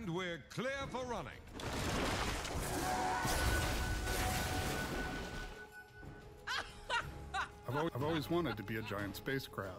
And we're clear for running. I've always wanted to be a giant space crab.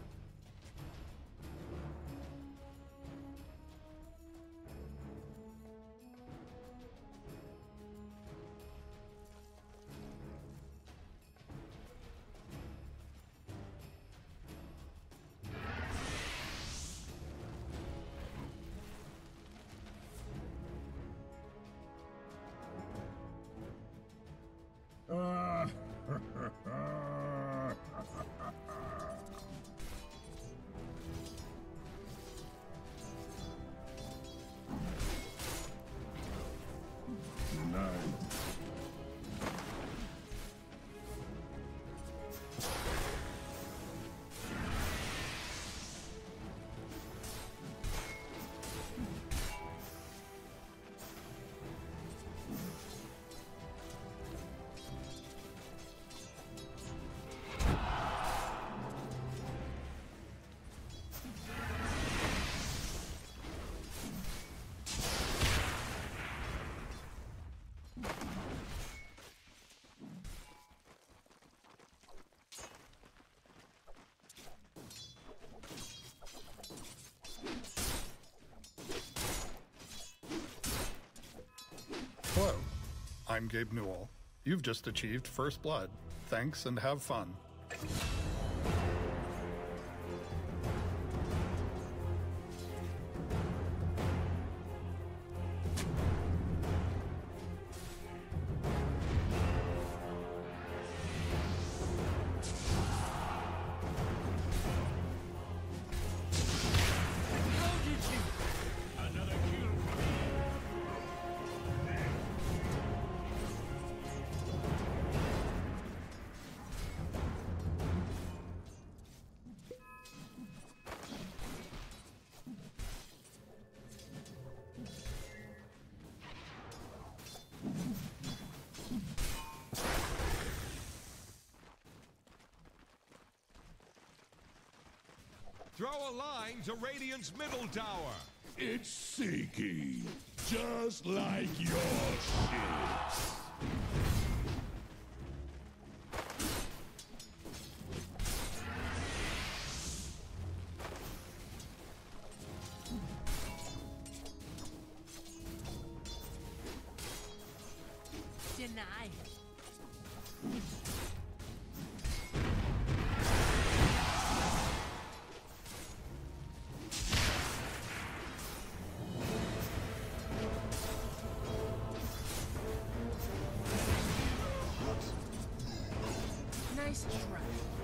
Hello, I'm Gabe Newell. You've just achieved First Blood. Thanks and have fun. Throw a line to Radiant's middle tower. It's Seeky, just like your ships. Deny. Nice try.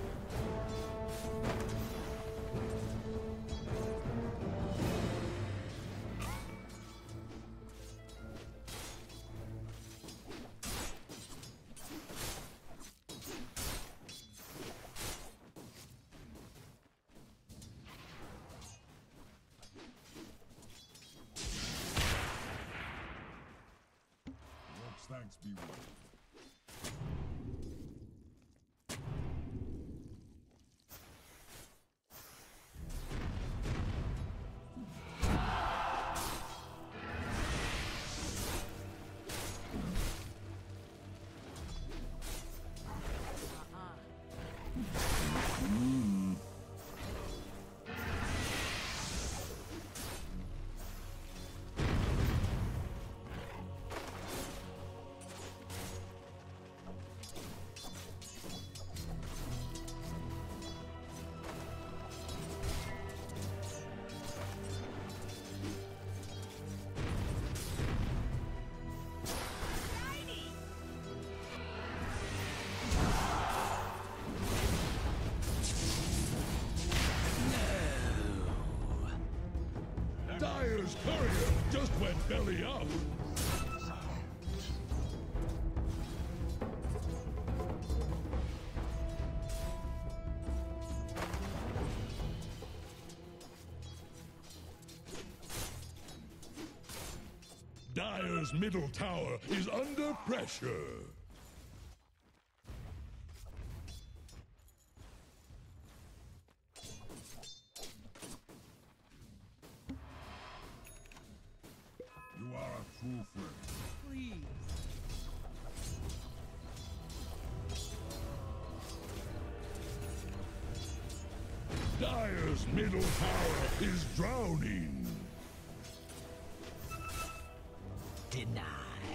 Thanks be well. Dire's courier just went belly up. Dire's middle tower is under pressure. Dire's middle tower is drowning. Denied.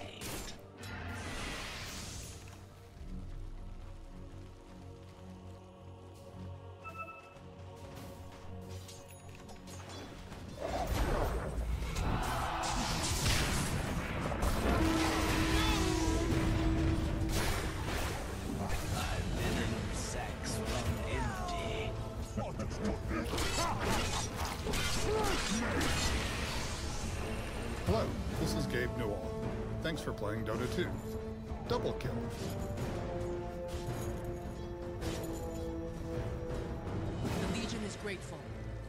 Hello, this is Gabe Newell. Thanks for playing Dota 2. Double kill. The Legion is grateful.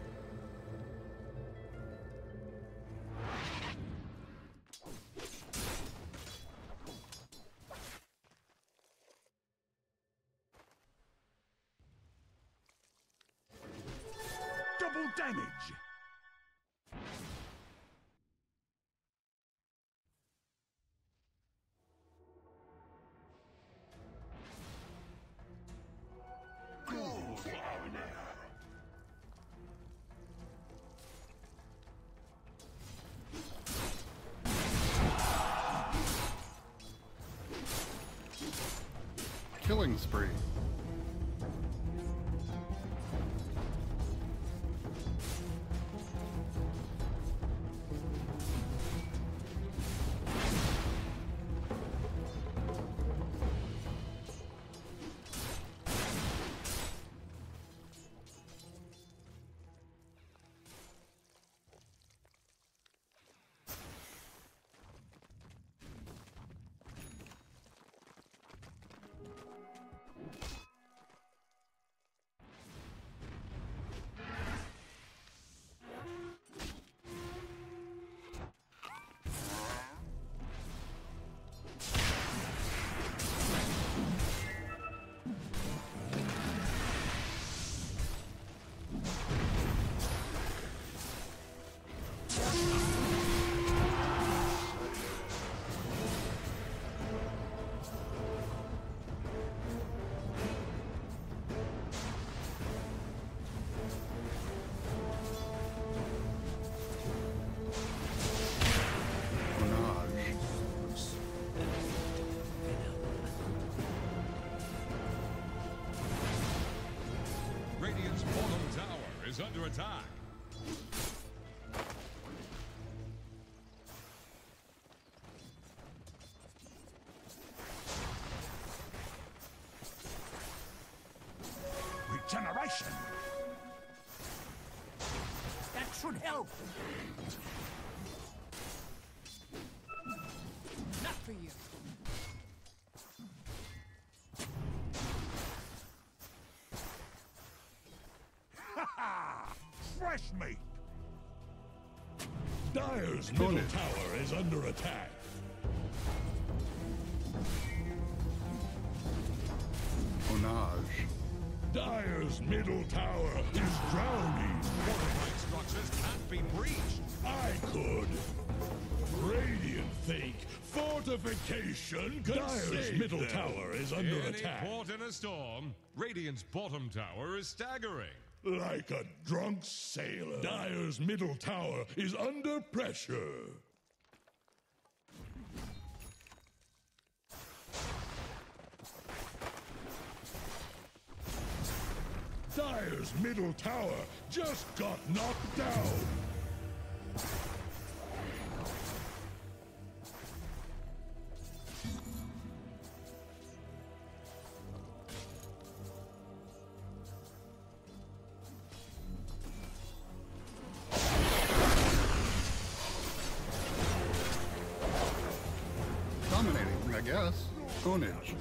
Double damage. Killing spree. Radiant's bottom tower is under attack. Regeneration. That should help. Not for you. Fresh meat. Dire's middle tower is under attack. Onage. Dire's middle tower is drowning. Fortified structures can't be breached. I could. Radiant think fortification could Dire's middle tower is under Any attack. port in a storm, Radiant's bottom tower is staggering. Like a drunk sailor. Dire's middle tower is under pressure. Dire's middle tower just got knocked down. Dominating, I guess. Ownage.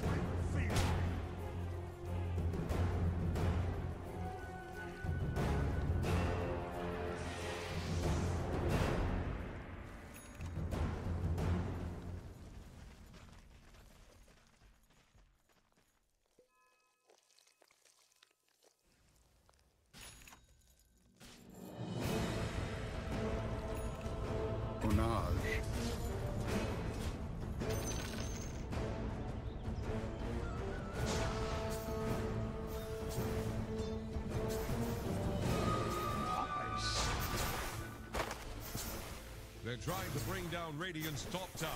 Onage. trying to bring down Radiant's top tower.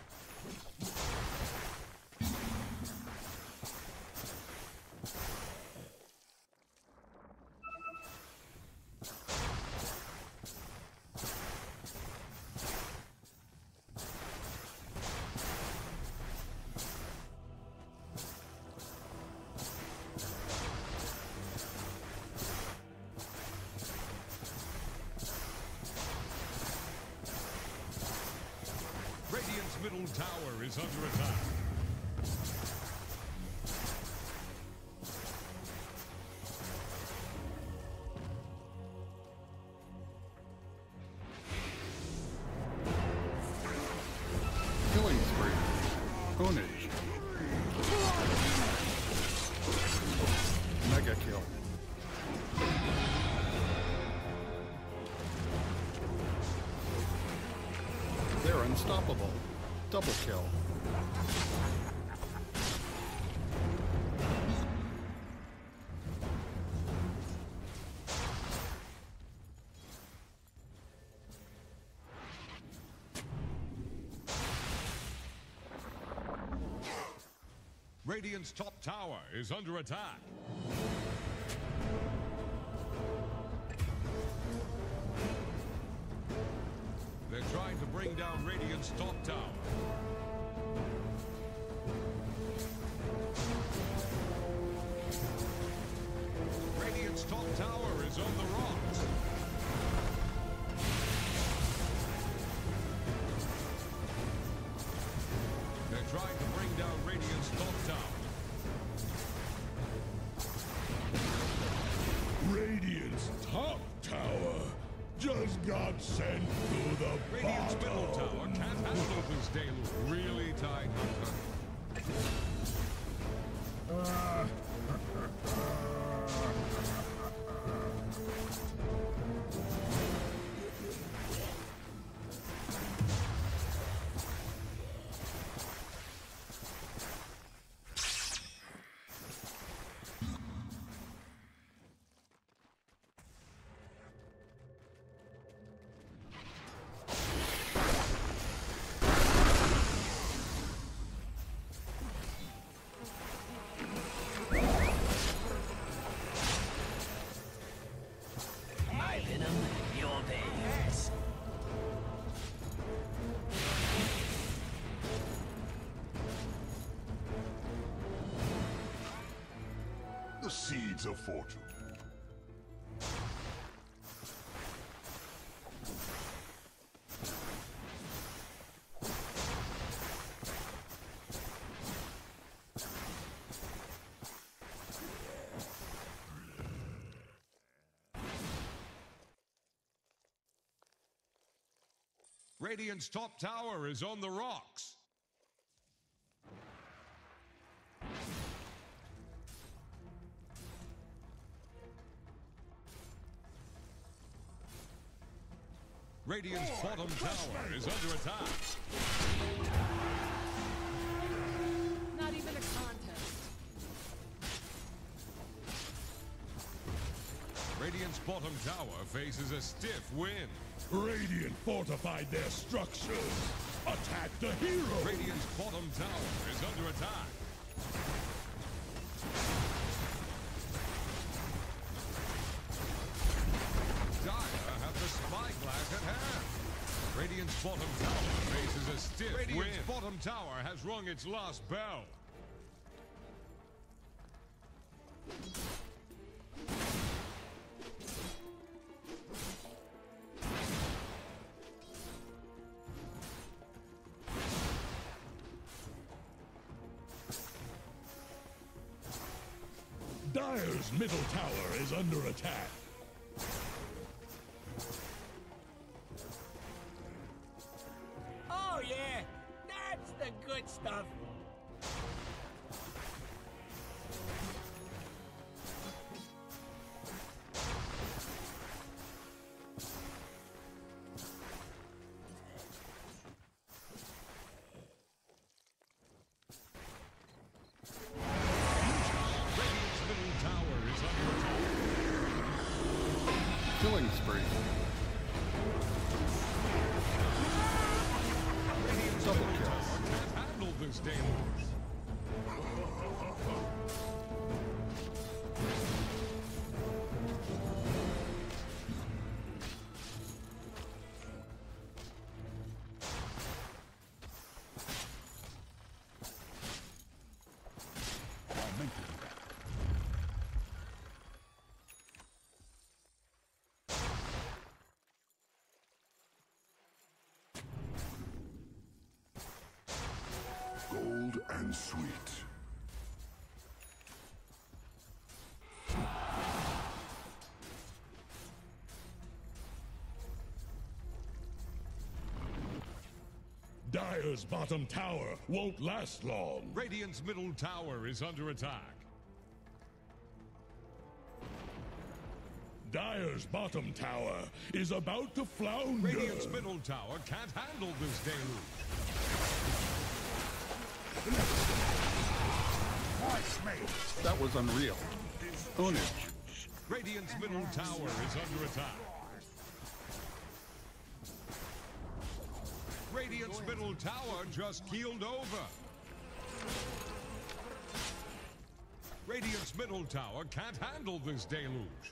Radiant's middle tower is under attack. Killing spree. Ownage. Mega kill. They're unstoppable. Double kill. Radiant's top tower is under attack. They're trying to bring down Radiant's top tower. Radiant's top tower is on the rocks. They're trying to bring down Radiant's top tower. Radiant's top tower just got sent to the Radiant's middle tower bottom. can't handle this deluge. Really tight, Hunter. My venom, your veins. The seeds of fortune. Radiant's top tower is on the rocks. Radiant's bottom tower is under attack. Not even a contest. Radiant's bottom tower faces a stiff wind. Radiant fortified their structures. Attack the hero. Radiant's bottom tower is under attack. Dire have the spyglass at hand. Radiant's bottom tower faces a stiff wind. Radiant's bottom tower has rung its last bell. Dire's middle tower is under attack. Oh yeah, that's the good stuff. Radiant's middle tower is under attack. Killing spree. this deluge. Gold and sweet. Dire's bottom tower won't last long. Radiant's middle tower is under attack. Dire's bottom tower is about to flounder. Radiant's middle tower can't handle this deluge. That was unreal. Own it. Radiant's middle tower is under attack. Radiant's middle tower just keeled over. Radiant's middle tower can't handle this deluge.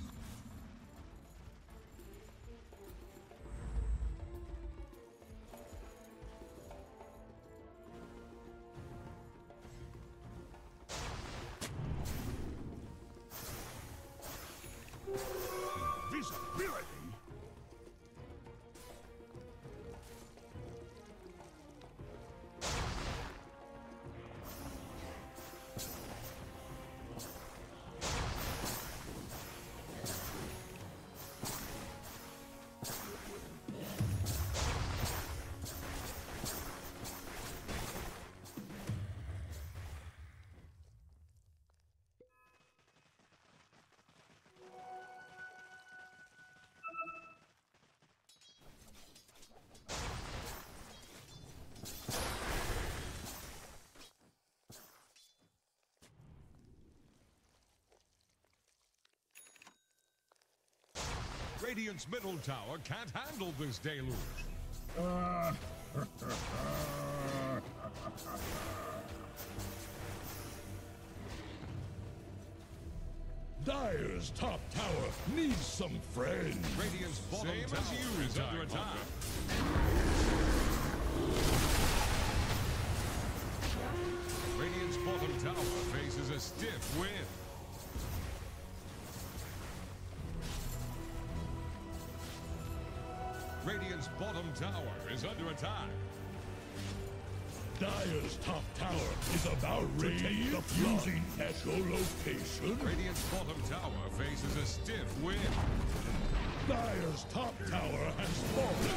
Visibility. Radiant's middle tower can't handle this deluge. Dire's top tower needs some friends. Radiant's bottom tower is under attack. Radiant's bottom tower faces a stiff wind. Radiant's bottom tower is under attack. Dire's top tower is about to take the fusing echolocation. Radiant's bottom tower faces a stiff wind. Dire's top tower has fallen.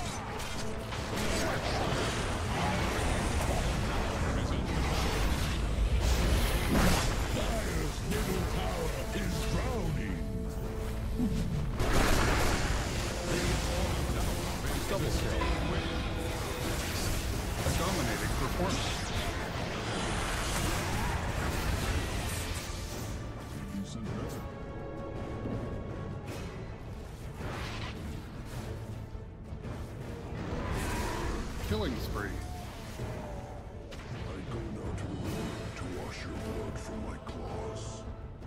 Dire's middle tower is drowning. Double kill. A dominating performance. Killing spree. I go now to the river to wash your blood from my claws.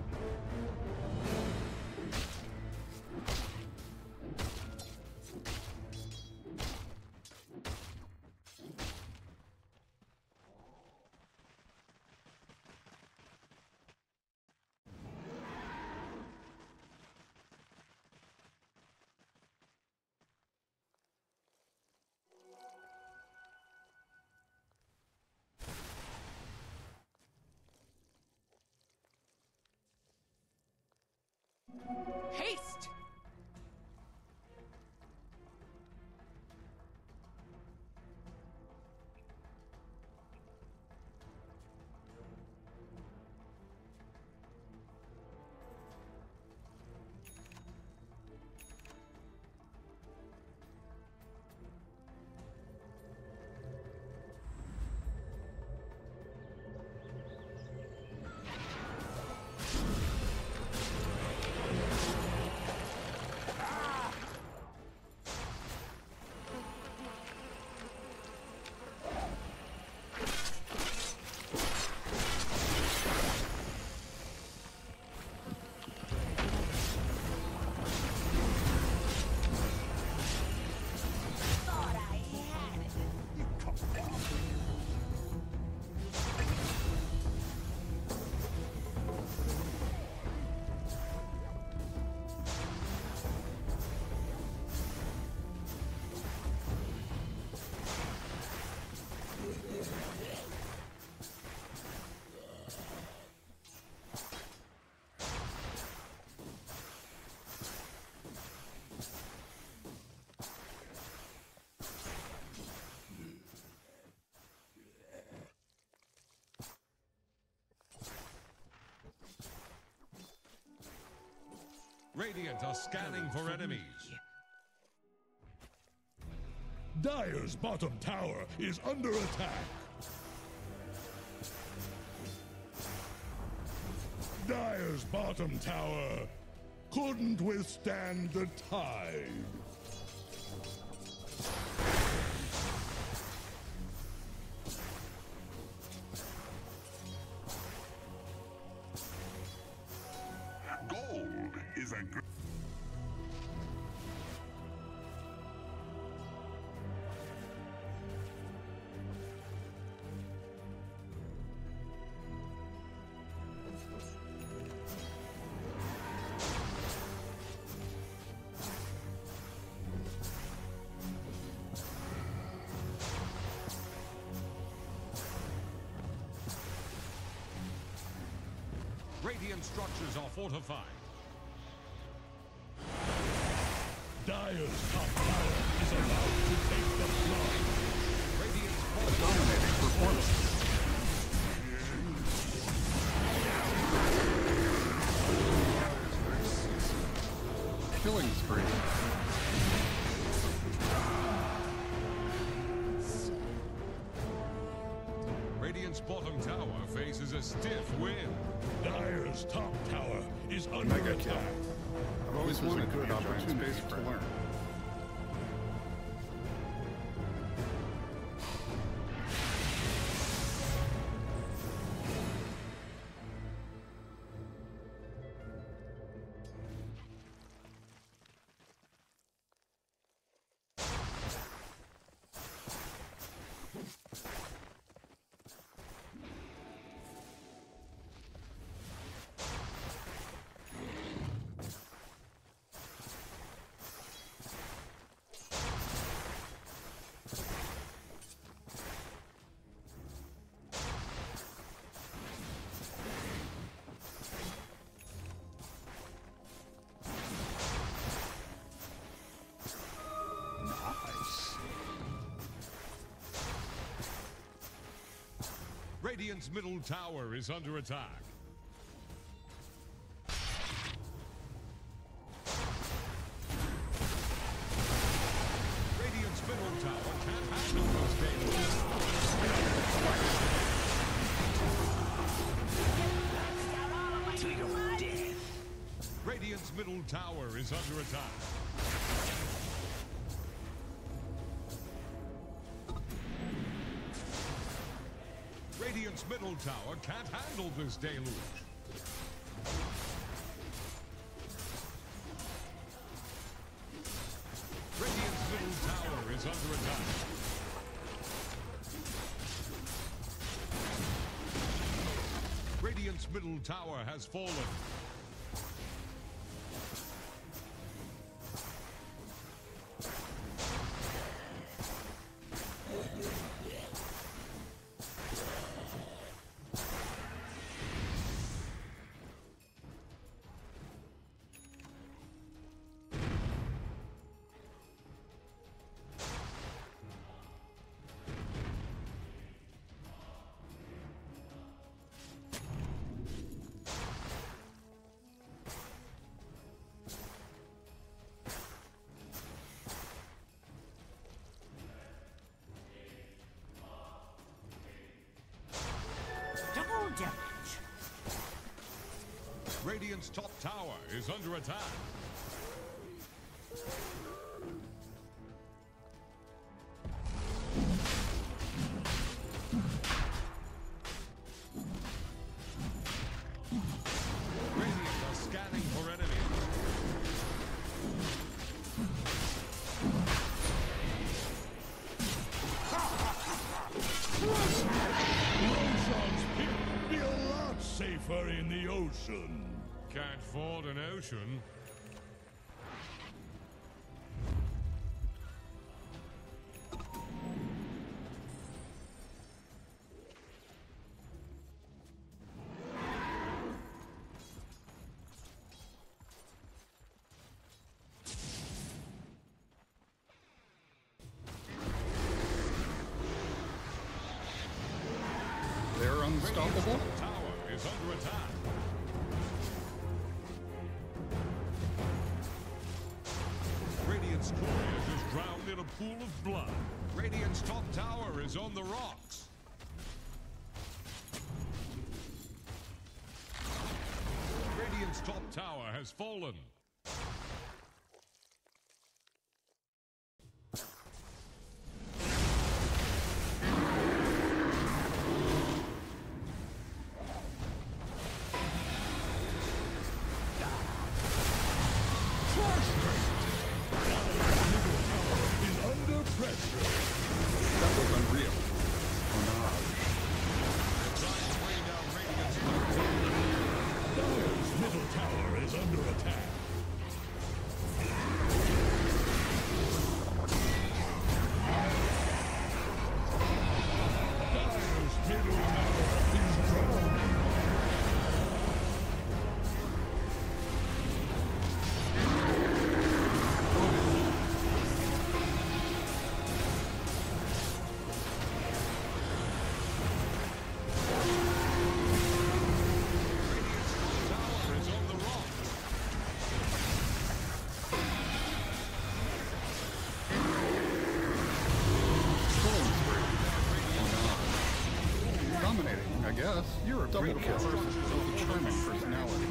Haste! Radiant are scanning for enemies. Dire's bottom tower is under attack. Dire's bottom tower couldn't withstand the tide. Gold is a good... Radiant structures are fortified. Dire's top tower is about to take the flood. Radiant's Dominating performance. Killing spree. Radiant's bottom tower faces a stiff wind. Dire's top tower is under Mega kill. attack. I've always wanted a good opportunity to learn. Radiant's middle tower is under attack. Radiant's middle tower can't handle this damage. To your death. Radiant's middle tower is under attack. Radiant's middle tower can't handle this deluge. Radiant's middle tower is under attack. Radiant's middle tower has fallen. Double damage. Radiant's top tower is under attack. Radiant are scanning for enemies. Roshan's pit be a lot safer in the ocean. Can't ford an ocean. They're unstoppable. Tower is under attack. in a pool of blood. Radiant's top tower is on the rocks. Radiant's top tower has fallen. Yes, you're a double kill person with a charming personality.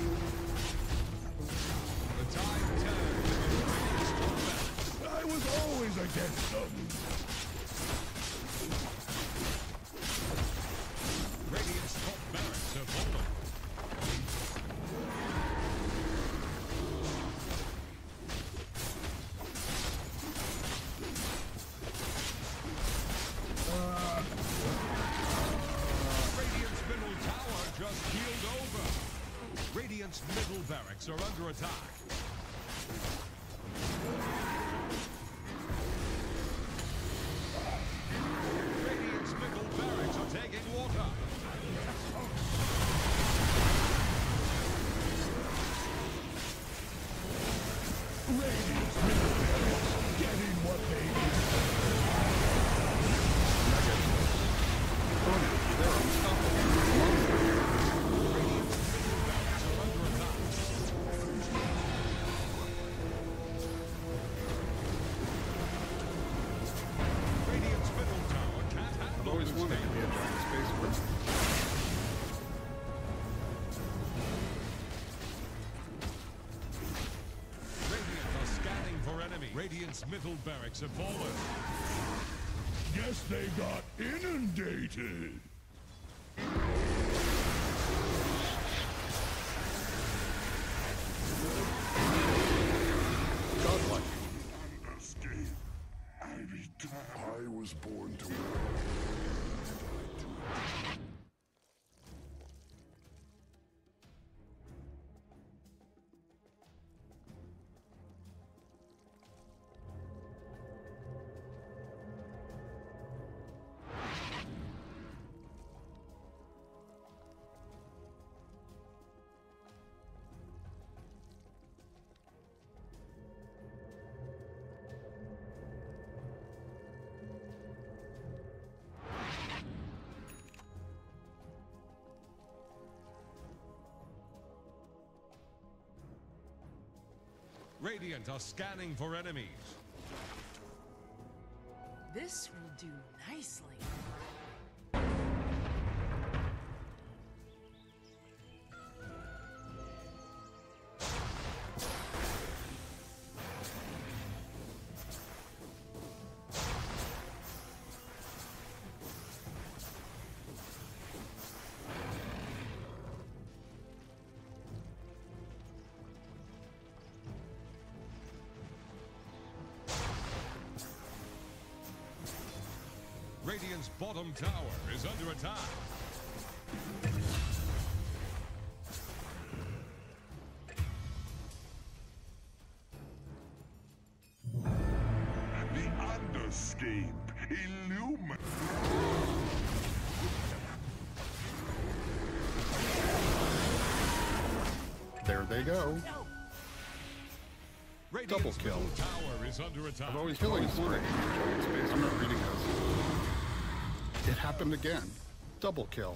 The tide turns. I was always against them. Radiant's top barracks have fallen. Just keeled over. Radiant's middle barracks are under attack. Radiant's middle barracks are taking water. Radiant's middle barracks getting what they need. They're unstoppable. Radiant's middle barracks have fallen. Guess they got inundated. Godlike. Escape. I was born to war. Radiant are scanning for enemies. This will do nicely. Radiant's bottom tower is under attack. The underscape illuminates. There they go. Radiant's Double kill. middle tower is under attack. I've always killing spree. Space. I'm not reading this. It happened again. Double kill.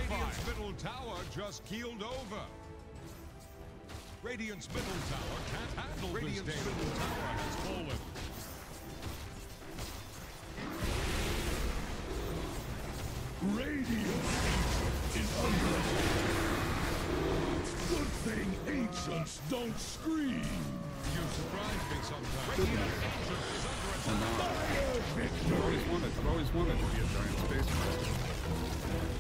Radiant's middle tower just keeled over. Radiant's middle tower can't handle Radiant's this damage. Middle tower has fallen. Radiant is under attack. Good thing ancients don't scream. You surprise me sometimes. Radiant Ancient is under attack. I've always wanted to be a giant space monster.